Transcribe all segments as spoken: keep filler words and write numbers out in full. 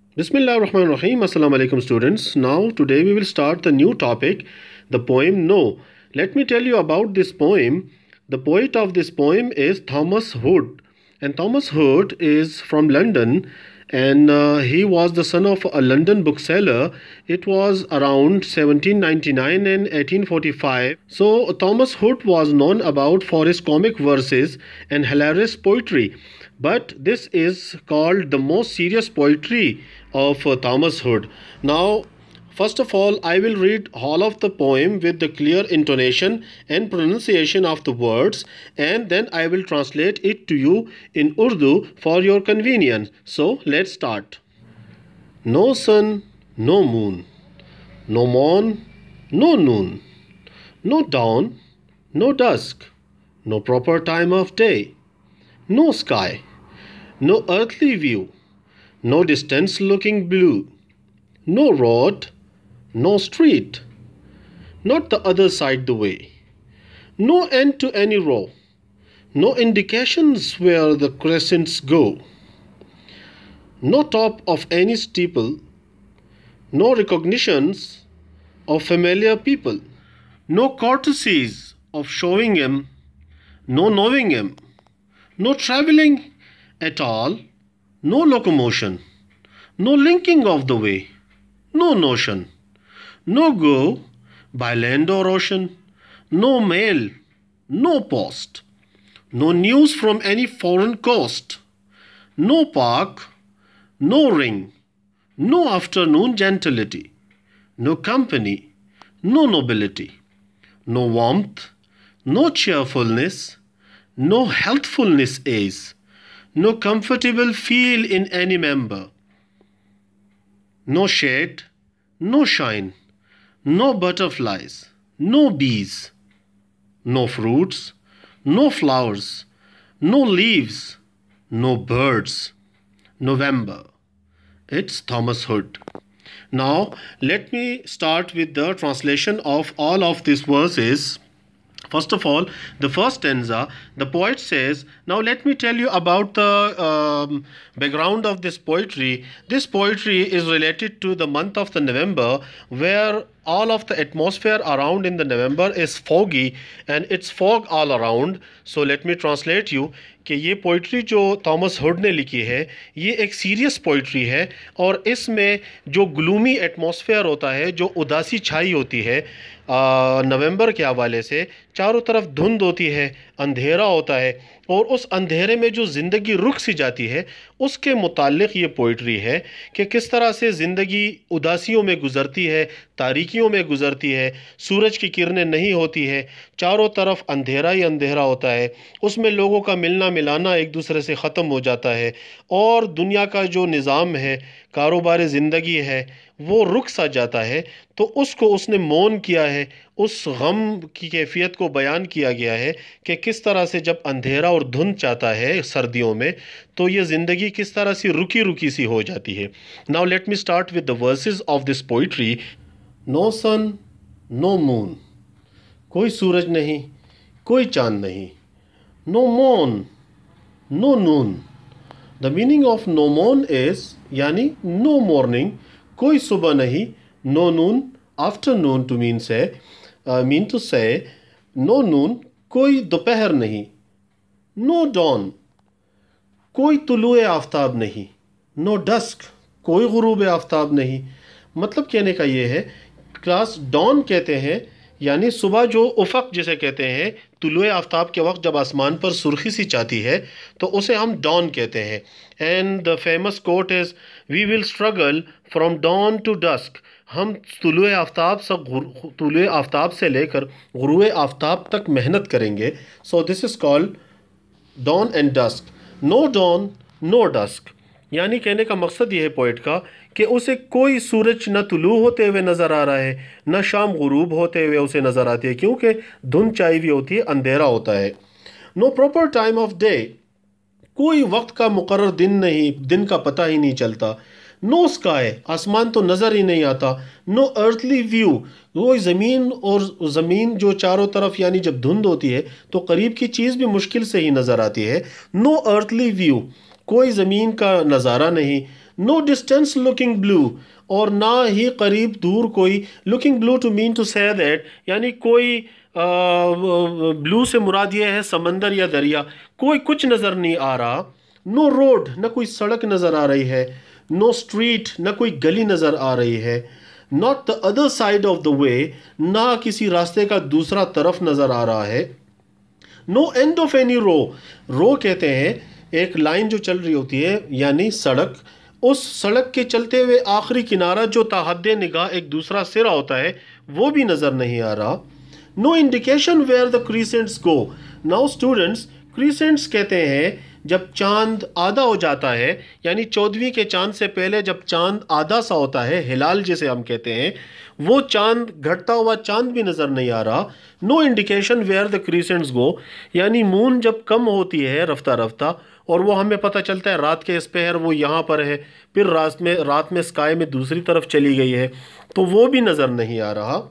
Bismillahirrahmanirrahim. Assalamu alaikum students. Now today we will start the new topic, the poem No. Let me tell you about this poem. The poet of this poem is Thomas Hood, and Thomas Hood is from London, and uh, he was the son of a London bookseller. It was around seventeen ninety-nine and eighteen forty-five. So Thomas Hood was known about for his comic verses and hilarious poetry. But this is called the most serious poetry of uh, Thomas Hood. Now, first of all, I will read all of the poem with the clear intonation and pronunciation of the words, and then I will translate it to you in Urdu for your convenience. So, let's start. No sun, no moon, no morn, no noon, no dawn, no dusk, no proper time of day, no sky, no earthly view, no distance looking blue, no road, no street, not the other side the way, no end to any row, no indications where the crescents go, no top of any steeple, no recognitions of familiar people, no courtesies of showing him, no knowing him, no travelling at all, no locomotion, no linking of the way, no notion, no go by land or ocean, no mail, no post, no news from any foreign coast, no park, no ring, no afternoon gentility, no company, no nobility, no warmth, no cheerfulness, no healthfulness is, no comfortable feel in any member, no shade, no shine, no butterflies, no bees, no fruits, no flowers, no leaves, no birds. November. It's Thomas Hood. Now, let me start with the translation of all of these verses. First of all, the first stanza, the poet says, now let me tell you about the um, background of this poetry. This poetry is related to the month of the November, where all of the atmosphere around in the November is foggy and it's fog all around. So let me translate you कि ये poetry जो Thomas hood ने लिखी है ये एक serious poetry है और इसमें जो ग्लूमी एटमॉस्फेयर होता है, जो उदासी छाई होती है नवंबर के हवाले से, चारों तरफ धुंध होती है, अंधेरा होता है और उस अंधेरे में जो ज़िंदगी रुक सी जाती है उसके मुताल्लिक़ ये पोइट्री है कि किस तरह से ज़िंदगी उदासियों में गुज़रती है, तारीकियों में गुज़रती है, सूरज की किरणें नहीं होती है, चारों तरफ अंधेरा ही अंधेरा होता है, उसमें लोगों का मिलना मिलाना एक दूसरे से ख़त्म हो जाता है और दुनिया का जो निज़ाम है, कारोबार ज़िंदगी है, वो रुक सा जाता है। तो उसको उसने मौन किया है, उस गम की कैफियत को बयान किया गया है कि किस तरह से जब अंधेरा और धुंध चाहता है सर्दियों में तो ये ज़िंदगी किस तरह से रुकी रुकी सी हो जाती है। Now let me start with the verses of this poetry. No sun, no moon, कोई सूरज नहीं, कोई चांद नहीं, no moon, no noon. The meaning of no moon is यानी नो मॉर्निंग, कोई सुबह नहीं, no noon, afternoon to mean say mean to say, no noon, कोई दोपहर नहीं, नो डॉन, कोई तुलुए आफ्ताब नहीं, नो डस्क, कोई गुरूब आफ्ताब नहीं। मतलब कहने का ये है, क्लास डॉन कहते हैं यानी सुबह जो उफ़क़ जिसे कहते हैं, तुलुए आफ्ताब के वक्त जब आसमान पर सुर्खी सी चाहती है तो उसे हम डॉन कहते हैं। And the famous quote is we will struggle from dawn to dusk. हम तुलुए आफ्ताब से तुलुए आफ्ताब से लेकर गुरूए आफ्ताब तक मेहनत करेंगे। So this is called dawn and dusk. No dawn, no dusk, यानी कहने का मकसद ये है पोइट का कि उसे कोई सूरज न तुलू होते हुए नज़र आ रहा है, न शाम गुरूब होते हुए उसे नज़र आती है, क्योंकि धुंध छाई हुई होती है, अंधेरा होता है। No proper time of day, कोई वक्त का मुकर्रर दिन नहीं, दिन का पता ही नहीं चलता। नो स्काई, आसमान तो नज़र ही नहीं आता। नो अर्थली व्यू, वो ज़मीन और ज़मीन जो चारों तरफ यानी जब धुंध होती है तो करीब की चीज़ भी मुश्किल से ही नज़र आती है। नो अर्थली व्यू, कोई ज़मीन का नज़ारा नहीं। नो डिस्टेंस लुकिंग ब्लू, और ना ही करीब दूर कोई, looking blue to mean to say that, यानी कोई ब्लू से मुराद ये है समंदर या दरिया, कोई कुछ नज़र नहीं आ रहा। नो रोड, ना कोई सड़क नज़र आ रही है। नो स्ट्रीट, ना कोई गली नज़र आ रही है। Not the other side of the way, ना किसी रास्ते का दूसरा तरफ नज़र आ रहा है। No end of any row, row कहते हैं एक लाइन जो चल रही होती है, यानी सड़क, उस सड़क के चलते हुए आखिरी किनारा जो ताहद्दे निगाह एक दूसरा सिरा होता है वो भी नज़र नहीं आ रहा। No indication where the crescents go, now students crescents कहते हैं जब चांद आधा हो जाता है, यानी चौदहवीं के चांद से पहले जब चांद आधा सा होता है, हिलाल जिसे हम कहते हैं, वो चांद घटता हुआ चांद भी नज़र नहीं आ रहा। No indication where the crescents go, यानी मून जब कम होती है रफ्ता रफ्ता और वो हमें पता चलता है रात के इस पहर वो यहाँ पर है, फिर रात में रात में स्काई में दूसरी तरफ चली गई है, तो वो भी नज़र नहीं आ रहा।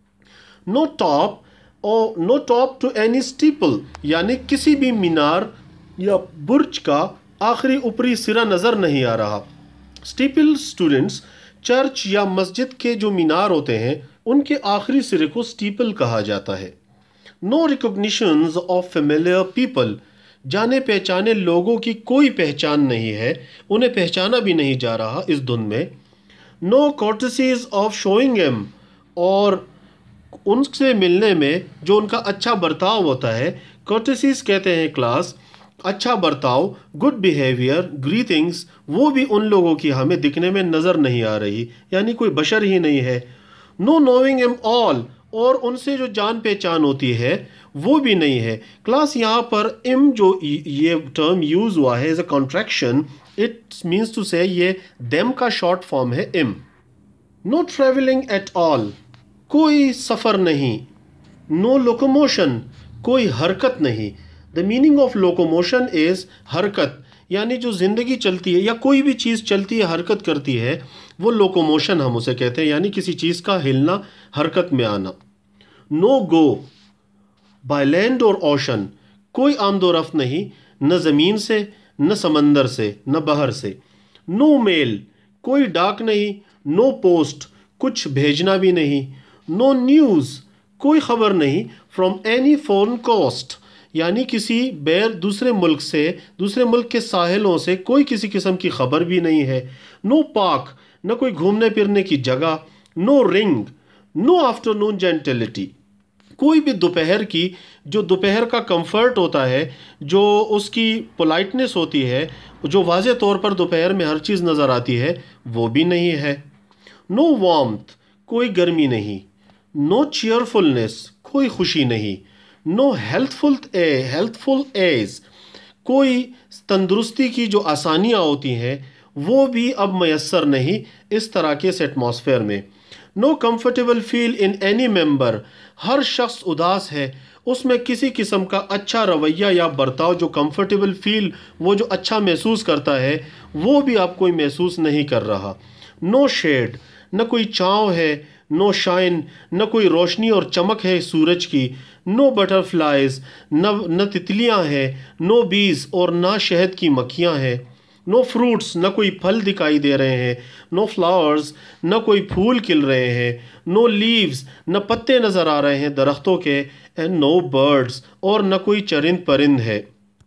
नो टॉप और no top to any steeple, यानी किसी भी मीनार या बुर्ज का आखिरी ऊपरी सिरा नज़र नहीं आ रहा। स्टीपल स्टूडेंट्स चर्च या मस्जिद के जो मीनार होते हैं उनके आखिरी सिरे को स्टीपल कहा जाता है। No recognitions of familiar people, जाने पहचाने लोगों की कोई पहचान नहीं है, उन्हें पहचाना भी नहीं जा रहा इस धुन में। नो कॉर्टसीज ऑफ शोइंग एम, और उनसे मिलने में जो उनका अच्छा बर्ताव होता है, कॉर्टसीज कहते हैं क्लास, अच्छा बर्ताव, गुड बिहेवियर, ग्रीटिंग्स, वो भी उन लोगों की हमें दिखने में नज़र नहीं आ रही, यानी कोई बशर ही नहीं है। नो नोइंग एम ऑल, और उनसे जो जान पहचान होती है वो भी नहीं है। क्लास यहाँ पर इम जो ये टर्म यूज़ हुआ है as a contraction, it means to say ये देम का शॉर्ट फॉर्म है इम। नो ट्रेवलिंग एट ऑल, कोई सफ़र नहीं। नो लोकोमोशन, कोई हरकत नहीं। The meaning of locomotion is हरकत, यानी जो ज़िंदगी चलती है या कोई भी चीज़ चलती है, हरकत करती है, वो लोकोमोशन हम उसे कहते हैं, यानी किसी चीज़ का हिलना, हरकत में आना। नो गो बाय लैंड और ओशन, कोई आमदोरफ्त नहीं, न ज़मीन से, न समंदर से, न बहर से। नो मेल, कोई डाक नहीं। नो पोस्ट, कुछ भेजना भी नहीं। नो न्यूज़, कोई ख़बर नहीं। फ्रॉम एनी फॉरेन कोस्ट, यानी किसी बैर दूसरे मुल्क से, दूसरे मुल्क के साहिलों से कोई किसी किस्म की खबर भी नहीं है। नो पार्क, न कोई घूमने फिरने की जगह। No ring, no afternoon gentility, कोई भी दोपहर की, जो दोपहर का कंफर्ट होता है, जो उसकी पोलाइटनेस होती है, जो वाज़े तौर पर दोपहर में हर चीज़ नज़र आती है, वो भी नहीं है। नो वार्मथ, कोई गर्मी नहीं। नो चीयरफुलनेस, कोई खुशी नहीं। No healthful a healthful ease, कोई तंदुरुस्ती की जो आसानियाँ होती हैं वो भी अब मैसर नहीं इस तरह के इस एटमॉस्फेयर में। No comfortable feel in any member, हर शख्स उदास है, उसमें किसी किस्म का अच्छा रवैया या बर्ताव, जो कंफर्टेबल फील, वो जो अच्छा महसूस करता है, वो भी अब कोई महसूस नहीं कर रहा। नो शेड, न कोई छाँव है। नो शाइन, न कोई रोशनी और चमक है सूरज की। नो बटरफ्लाइज, न न तितलियाँ हैं। नो बीज, और ना शहद की मक्खियाँ हैं। नो फ्रूट्स, न कोई फल दिखाई दे रहे हैं। नो फ्लावर्स, न कोई फूल खिल रहे हैं। नो लीव्स, न पत्ते नज़र आ रहे हैं दरख्तों के। एंड नो बर्ड्स, और न कोई चरिंद परिंद है।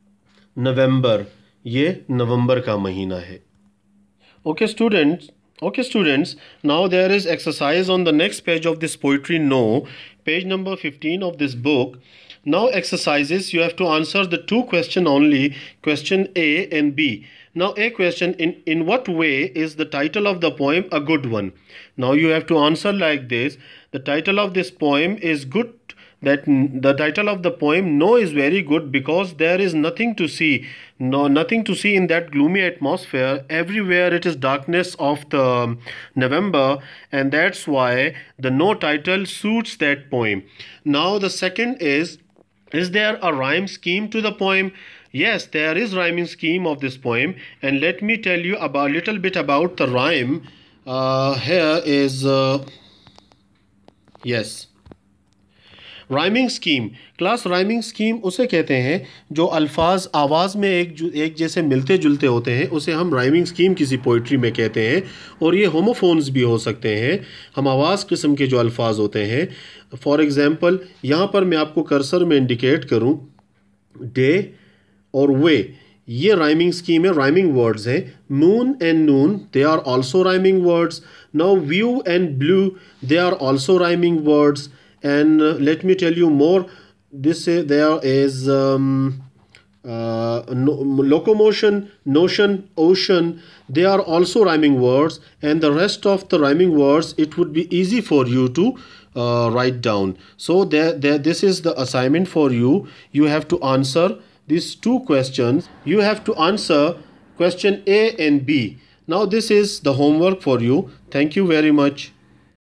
नवंबर, ये नवंबर का महीना है। Okay students, Okay students, now there is exercise on the next page of this poetry no, page number fifteen of this book. Now exercises, you have to answer the two question only, question A and B. Now a question, in, in what way is the title of the poem a good one? Now you have to answer like this. The title of this poem is good, that the title of the poem no is very good because there is nothing to see, no nothing to see in that gloomy atmosphere. Everywhere it is darkness of the November, and that's why the no title suits that poem. Now the second is is there a rhyme scheme to the poem? Yes, there is rhyming scheme of this poem, and let me tell you about a little bit about the rhyme. Uh, here is uh, yes. Rhyming scheme class, rhyming scheme उसे कहते हैं जो अल्फाज आवाज़ में एक जो एक जैसे मिलते जुलते होते हैं, उसे हम राइमिंग स्कीम किसी पोइट्री में कहते हैं। और ये होमोफोन्स भी हो सकते हैं, हम आवाज़ किस्म के जो अल्फाज होते हैं। फॉर एग्ज़ाम्पल यहाँ पर मैं आपको कर्सर में इंडिकेट करूँ, डे और वे, ये राइमिंग स्कीम है, राइमिंग वर्ड्स हैं। Moon and noon, they are also rhyming words. Now view and blue, they are also rhyming words. And uh, let me tell you more. This uh, there is um, uh, no, locomotion, notion, ocean. They are also rhyming words, and the rest of the rhyming words it would be easy for you to uh, write down. So there, there, this is the assignment for you. You have to answer these two questions. You have to answer question A and B. Now this is the homework for you. Thank you very much.